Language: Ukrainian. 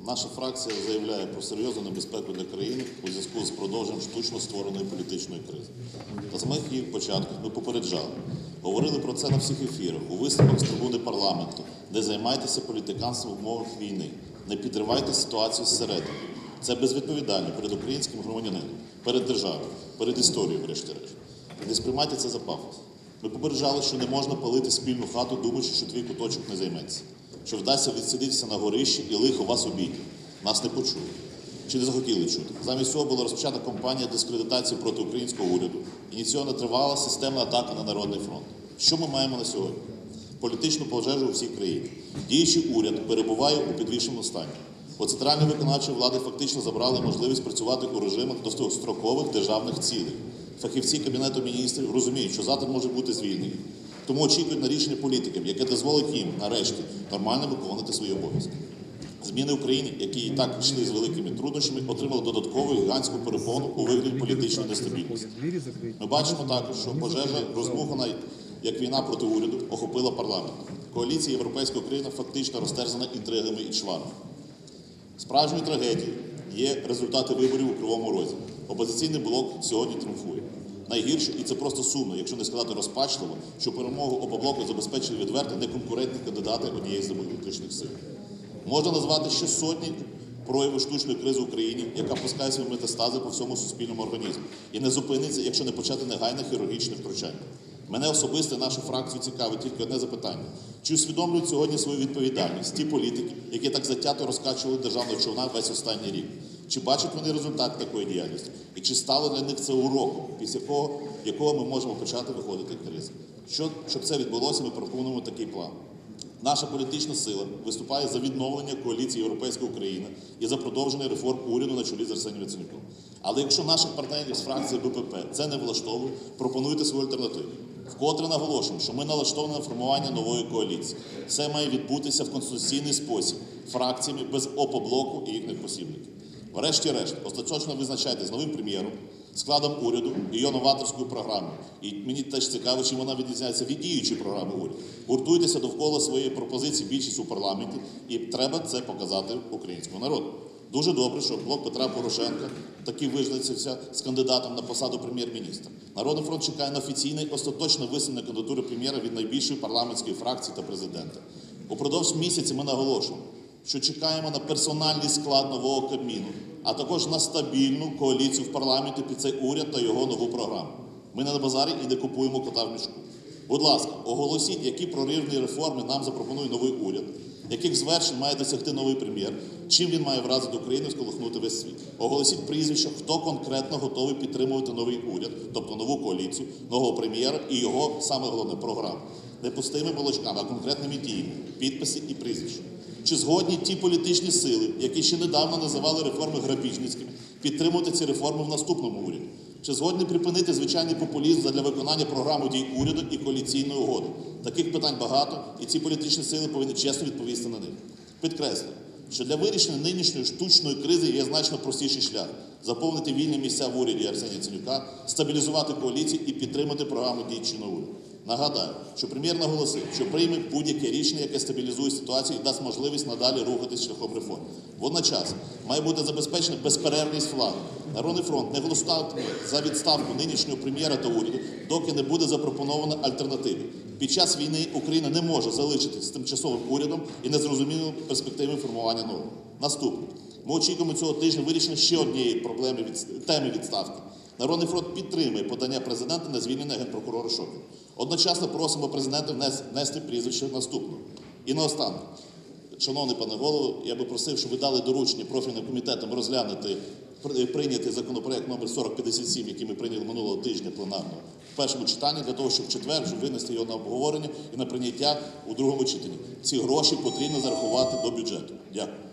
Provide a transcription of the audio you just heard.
Наша фракція заявляє про серйозну небезпеку для країни у зв'язку з продовженням штучно створеної політичної кризи. Та з самих її початків ми попереджали. Говорили про це на всіх ефірах, у виступах з трибуни парламенту, де займайтеся політиканством в умовах війни. Не підривайте ситуацію зсередини. Це безвідповідально перед українським громадянином, перед державою, перед історією, врешті-решт. Не сприймайте це за пафос. Ми попереджали, що не можна палити спільну хату, думаючи, що твій куточок не займеться. Що вдасться відсидітися на горищі і лихо вас обійде. Нас не почули. Чи не захотіли чути. Замість цього була розпочата кампанія дискредитації проти українського уряду. Ініційована тривала системна атака на Народний фронт. Що ми маємо на сьогодні? Політичну пожежу у всій країні. Діючий уряд перебуває у підвішеному стані. У центральній виконавчій влади фактично забрали можливість працювати у режимах довгострокових державних цілей. Фахівці Кабінету міністрів розуміють, що завтра може бути звільнені. Тому очікують на рішення політиків, яке дозволить їм, нарешті, нормально виконувати свої обов'язки. Зміни в Україні, які і так йшли з великими труднощами, отримали додаткову гігантську перепону у вигляді політичної нестабільності. Ми бачимо також, що пожежа, розмухана як війна проти уряду, охопила парламент. Коаліція «Європейська Україна» фактично розтерзана інтригами і чварами. Справжньою трагедією є результати виборів у Кривому Розі. Опозиційний блок сьогодні тріумфує. Найгірше, і це просто сумно, якщо не сказати розпачливо, що перемогу «Опоблоку» забезпечили відверто неконкурентні кандидати однієї з демократичних сил. Можна назвати ще сотні проявів штучної кризи в Україні, яка пускає свої метастази по всьому суспільному організму. І не зупиниться, якщо не почати негайне хірургічне втручання. Мене особисто і нашу фракцію цікавить тільки одне запитання. Чи усвідомлюють сьогодні свою відповідальність ті політики, які так затято розкачували державного човна весь останній рік? Чи бачать вони результат такої діяльності? І чи стало для них це уроком, після якого ми можемо почати виходити з кризи? Щоб це відбулося, ми пропонуємо такий план. Наша політична сила виступає за відновлення коаліції «Європейська Україна» і за продовження реформ уряду на чолі з Арсенієм Яценюком. Але якщо наших партнерів з фракції БПП це не влаштовує, пропонуйте свою альтернативу. Вкотре наголошуємо, що ми налаштовані на формування нової коаліції. Все має відбутися в конституційний спосіб, фракціями без «Опоблоку» і їхніх посібників. Врешті-решт, остаточно визначайте з новим прем'єром, складом уряду і його новаторською програмою. І мені теж цікаво, чим вона відрізняється від діючої програми уряду. Гуртуйтеся довкола своєї пропозиції більшість у парламенті, і треба це показати українському народу. Дуже добре, що блок Петра Порошенка таки визначився з кандидатом на посаду прем'єр-міністра. Народний фронт чекає на офіційне і остаточне висунення кандидатури прем'єра від найбільшої парламентської фракції та президента. Упродовж місяця ми наголошуємо, що чекаємо на персональний склад нового Кабміну, а також на стабільну коаліцію в парламенті під цей уряд та його нову програму. Ми не на базарі і не купуємо кота в мішку. Будь ласка, оголосіть, які проривні реформи нам запропонує новий уряд, яких звершень має досягти новий прем'єр, чим він має вразити Україну і сколихнути весь світ. Оголосіть прізвища, хто конкретно готовий підтримувати новий уряд, тобто нову коаліцію, нового прем'єра і його, саме головне, програму. Не пустими балачками, а конкретними діями, підписи і прізвища. Чи згодні ті політичні сили, які ще недавно називали реформи грабіжницькими, підтримувати ці реформи в наступному уряді? Чи згодні припинити звичайний популізм задля виконання програми дій уряду і коаліційної угоди? Таких питань багато, і ці політичні сили повинні чесно відповісти на них. Підкреслюю, що для вирішення нинішньої штучної кризи є значно простіший шлях – заповнити вільні місця в уряді Арсенія Яценюка, стабілізувати коаліцію і підтримати програму дій чинного уряду. Нагадаю, що прем'єр наголосив, що прийме будь-яке рішення, яке стабілізує ситуацію і дасть можливість надалі рухатись шляхом реформ. Водночас має бути забезпечена безперервність влади. Народний фронт не голосуватиме за відставку нинішнього прем'єра та уряду, доки не буде запропонована альтернатива. Під час війни Україна не може залишитися з тимчасовим урядом і незрозумілими перспективами формування нового. Наступне. Ми очікуємо цього тижня вирішення ще однієї теми відставки. Народний фронт підтримує подання президента на звільнення генпрокурора Шокіна. Одночасно просимо президента внести прізвище наступного. І наостанок, шановний пане голово, я би просив, щоб ви дали доручення профільним комітетам розглянути прийняти законопроект номер 4057, який ми прийняли минулого тижня пленарного, в першому читанні, для того, щоб в четвер вже винести його на обговорення і на прийняття у другому читанні. Ці гроші потрібно зарахувати до бюджету. Дякую.